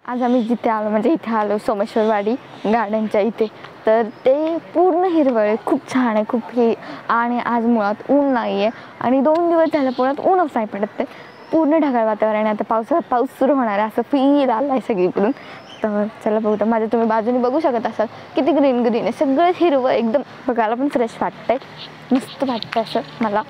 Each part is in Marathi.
आज आम्ही जिथे आलो म्हणजे इथे आलो सोमेश्वरवाडी गार्डनच्या इथे, तर ते पूर्ण हिरवळ आहे, खूप छान आहे, खूप हे. आणि आज मुळात ऊन नाही आहे आणि 2 दिवस झाले पुण्यात ऊनच नाही पडत, ते पूर्ण ढगाळ वातावरण आहे. आता पाऊस सुरू होणार आहे असं फील आलं आहे सगळीकडून. तर चला बघू, तर माझ्या तुम्ही बाजूने बघू शकत असाल किती ग्रीन ग्रीन आहे, सगळं हिरवं एकदम, बघायला पण फ्रेश वाटतंय, मस्त वाटतं असं मला.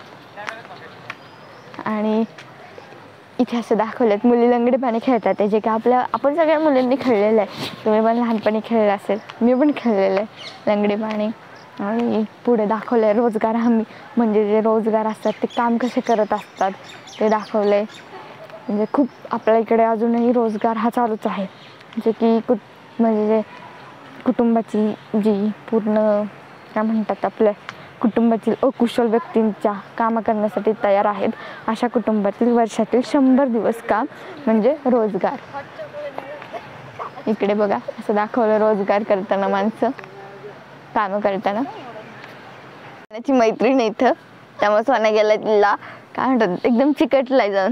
आणि इथे असं दाखवलेत मुली लंगडी पाणी खेळतात, जे की आपण सगळ्या मुलींनी खेळलेलं आहे. तुम्ही पण लहानपणी खेळलं असेल, मी पण खेळलेलं आहे लंगडी पाणी. आणि पुढे दाखवलं आहे रोजगार हमी, म्हणजे जे रोजगार असतात ते काम कसे करत असतात ते दाखवलं आहे. म्हणजे खूप आपल्या इकडे अजूनही रोजगार हा चालूच आहे, जे की म्हणजे जे कुटुंबाची जी पूर्ण काय म्हणतात आपल्या कुटुंबातील अकुशल व्यक्तींच्या कामं करण्यासाठी तयार आहेत, अशा कुटुंबातील वर्षातील 100 दिवस काम म्हणजे रोजगार. इकडे बघा असं दाखवलं रोजगार करताना माणसं कामं करताना. त्याची मैत्रीण इथं, त्यामुळे सोना गेला तिला काय म्हणतात एकदम चिकटलाय जाऊन,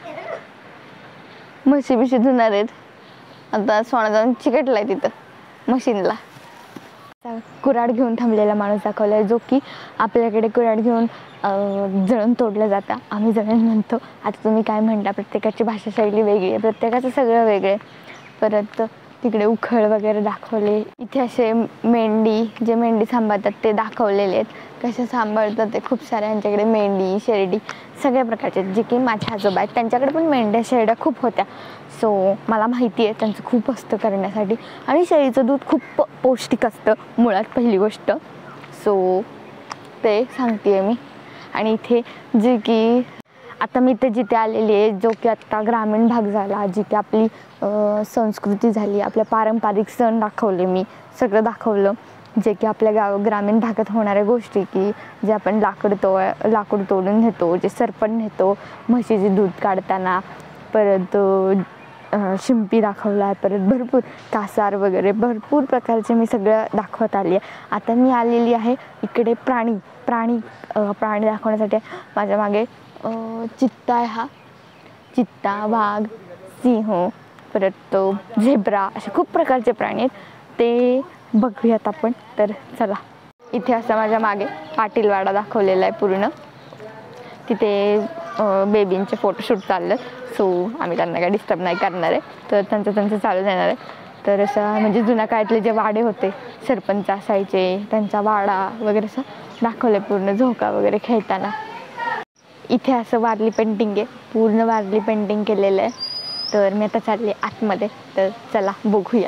म्हशी बिशी धुणार आहेत. आता सोना जाऊन चिकटलाय तिथं मशीनला. कुऱ्हाड घेऊन थांबलेला माणूस दाखवला आहे, जो की आपल्याकडे कुऱ्हाड घेऊन जळण तोडलं जातं, आम्ही जळण म्हणतो. आता तुम्ही काय म्हणता, प्रत्येकाची भाषाशैली वेगळी आहे, प्रत्येकाचं सगळं वेगळं आहे. परत तिकडे उखळ वगैरे दाखवले. इथे असे जे मेंढी सांभाळतात ते दाखवलेले आहेत, कसे सांभाळतात ते. खूप साऱ्यांच्याकडे मेंढी शेरडी सगळ्या प्रकारचे, जे की माझ्या आजोबा आहेत त्यांच्याकडे पण मेंढ्या शेरड्या खूप होत्या. सो मला माहिती आहे त्यांचं खूप असतं करण्यासाठी. आणि शेळीचं दूध खूप पौष्टिक असतं मुळात पहिली गोष्ट, सो ते सांगते आहे मी. आणि इथे जे की आता मी इथे जिथे आलेली आहे, जो की आत्ता ग्रामीण भाग झाला, जी की आपली संस्कृती झाली, आपल्या पारंपरिक सण दाखवले मी, सगळं दाखवलं, जे की आपल्या ग्रामीण भागात होणाऱ्या गोष्टी, की जे आपण लाकूड तोडून नेतो, जे सरपण नेतो म्हशीचे दूध काढताना. परत शिंपी दाखवला आहे, परत भरपूर कासार वगैरे भरपूर प्रकारचे मी सगळं दाखवत आली आहे. आता मी आलेली आहे इकडे प्राणी दाखवण्यासाठी. माझ्या मागे चित्ता आहे, हा चित्ता, वाघ, सिंह, परत तो झेब्रा, असे खूप प्रकारचे प्राणी आहेत, ते बघूयात आपण. तर चला, इथे असं माझ्या मागे पाटीलवाडा दाखवलेला आहे पूर्ण. तिथे बेबींचे फोटोशूट चाललं, सो आम्ही त्यांना काय डिस्टर्ब नाही करणार आहे, तर त्यांचं चालू देणार आहे. तर असं म्हणजे जुन्या काळातले जे वाडे होते, सरपंच असायचे, त्यांचा वाडा वगैरे असं दाखवलं आहे पूर्ण, झोका वगैरे खेळताना. इथे असं वारली पेंटिंग आहे, पूर्ण वारली पेंटिंग केलेलं आहे. तर मी आता चालले आतमध्ये, तर चला बघूया.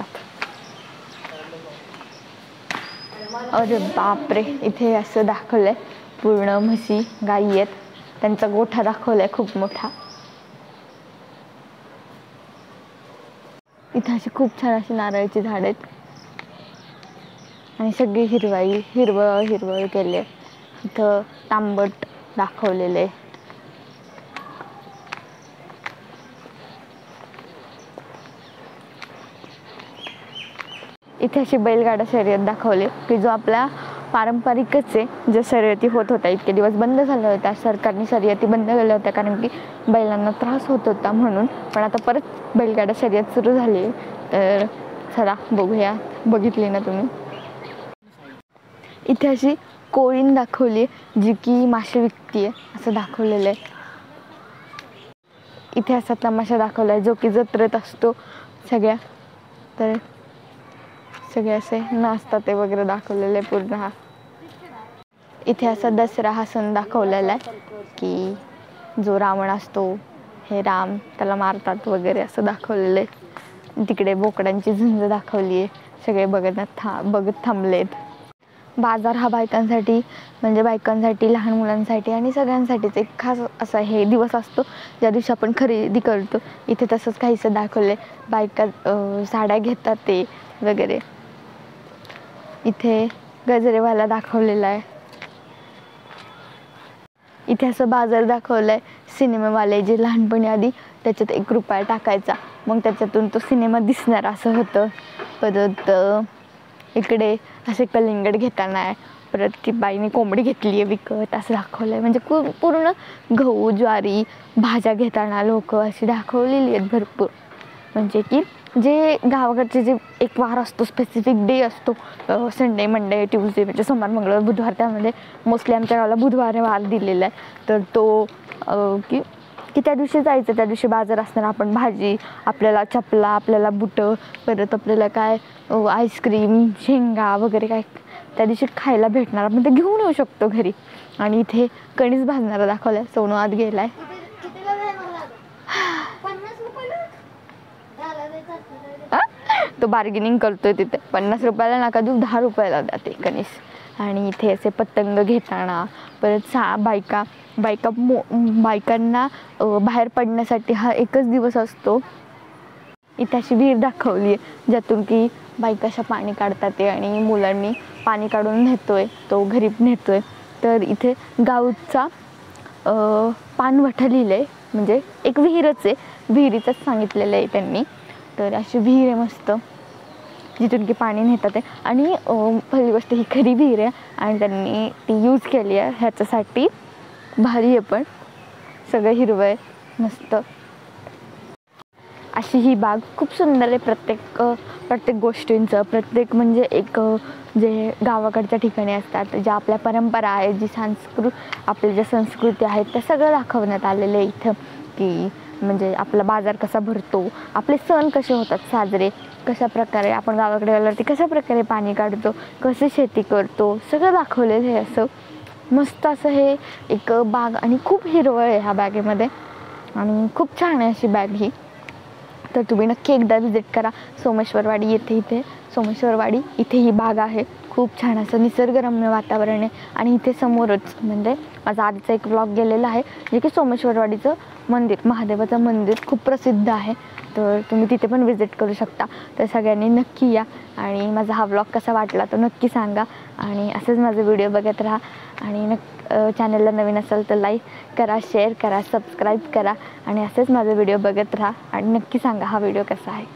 अरे बापरे, इथे असं दाखवलं आहे पूर्ण म्हशी गाई आहेत, त्यांचा गोठा दाखवला आहे खूप मोठा. इथे अशी खूप छान अशी नारळाची झाड आहेत आणि सगळी हिरवळ केली आहे. इथं तांबट दाखवलेले. इथे अशी बैलगाडा शर्यत दाखवली, की जो आपल्या पारंपरिकच आहे, ज्या शर्यती होत होत्या इतके दिवस बंद झाल्या होत्या, सरकारने शर्यती बंद केल्या होत्या कारण की बैलांना त्रास होत होता म्हणून. पण आता परत बैलगाडा शर्यत सुरू झाली. तर चला बघूया, बघितली ना तुम्ही. इथे अशी कोळीण दाखवली, जी की मासे विकतीये असं दाखवलेलं आहे. इथे असा तमाशा दाखवला आहे, जो की जत्रेत असतो सगळ्या, तर सगळे असे नाचतात ते वगैरे दाखवलेले पूर्ण. हा इथे असा दसरा हा सण दाखवलेला आहे, की जो रावण असतो, हे राम, त्याला मारतात वगैरे असं दाखवलेलं आहे. तिकडे बोकडांची झुंज दाखवली आहे, सगळे बघत थांबलेत. बाजार हा बायकांसाठी, म्हणजे बायकांसाठी, लहान मुलांसाठी आणि सगळ्यांसाठीच एक खास असा हे दिवस असतो, ज्या दिवशी आपण खरेदी करतो. इथे तसंच काहीसं दाखवले, बायका साड्या घेतात ते वगैरे. इथे गजरेवाला दाखवलेला आहे. इथे असं बाजार दाखवलाय, सिनेमावाले जे लहानपणी आधी त्याच्यात 1 रुपया टाकायचा, मग त्याच्यातून तो सिनेमा दिसणार असं होतं. परत इकडे असे कलिंगड घेताना आहे, परत ती बाईने कोंबडी घेतली आहे विकत असं दाखवलंय. म्हणजे पूर्ण गहू, ज्वारी, भाज्या घेताना लोक अशी दाखवलेली आहेत भरपूर. म्हणजे की जे गावाकडचे जे एक वार असतो, स्पेसिफिक डे असतो, संडे, मंडे, ट्यूजडे, म्हणजे सोमवार, मंगळवार, बुधवार, त्यामध्ये मोस्टली आमच्या गावाला बुधवार वार दिलेला आहे. तर तो की त्या दिवशी जायचं, त्या दिवशी बाजार असणार, आपण भाजी, आपल्याला चपला, आपल्याला बुटं, परत आपल्याला काय आईस्क्रीम, शेंगा वगैरे काय त्या दिवशी खायला भेटणार, आपण ते घेऊन येऊ शकतो घरी. आणि इथे कणीस भाजणारा दाखवलाय, सोनू आत गेलाय. तो बार्गेनिंग करतोय तिथे, 50 रुपयाला नका देऊ, 10 रुपयाला द्या ते कणीस. आणि इथे असे पतंग घेताना परत बायकांना बाहेर पडण्यासाठी हा एकच दिवस असतो. इथे अशी विहीर दाखवली आहे ज्यातून की बायका अशा पाणी काढतात ते, आणि मुलांनी पाणी काढून नेतोय, तो घरी नेतोय. तर इथे गावचा पाणवठा लिहिलं आहे, म्हणजे एक विहीरच आहे, विहिरीचंच सांगितलेलं आहे त्यांनी. तर अशी विहीर आहे मस्त, जिथून की पाणी नेतात आहे. आणि पहिली गोष्ट ही खरी विहीर आहे आणि त्यांनी ती यूज केली आहे ह्याच्यासाठी. भारी आहे, पण सगळं हिरवं आहे मस्त. अशी ही बाग खूप सुंदर आहे. प्रत्येक गोष्टींचं, प्रत्येक म्हणजे एक जे गावाकडच्या ठिकाणी असतात, ज्या आपल्या परंपरा आहेत, जी आपल्या ज्या संस्कृती आहेत, त्या सगळं दाखवण्यात आलेलं आहे इथं. की म्हणजे आपला बाजार कसा भरतो, आपले सण कसे होतात साजरे, कशा प्रकारे आपण गावाकडे गेल्यावरती कशा प्रकारे पाणी काढतो, कशी शेती करतो, सगळं दाखवलेलं आहे. असं मस्त असं हे एक बाग, आणि खूप हिरवळ आहे ह्या बागेमध्ये, आणि खूप छान आहे अशी बाग ही. तर तुम्ही नक्की एकदा व्हिजिट करा. सोमेश्वरवाडी इथे ही बाग आहे. खूप छान असं निसर्गरम्य वातावरण आहे. आणि इथे समोरच म्हणजे माझा आधीचा एक व्लॉग गेलेला आहे, जे की सोमेश्वरवाडीचं मंदिर, महादेवाचं मंदिर खूप प्रसिद्ध आहे. तर तुम्ही तिथे पण व्हिजिट करू शकता. तर सगळ्यांनी नक्की या, आणि माझा हा व्लॉग कसा वाटला तो नक्की सांगा. आणि असंच माझे व्हिडिओ बघत राहा. आणि चॅनलला नवीन असाल तर लाईक करा, शेअर करा, सबस्क्राईब करा, आणि असेच माझे व्हिडिओ बघत राहा. आणि नक्की सांगा हा व्हिडिओ कसा आहे.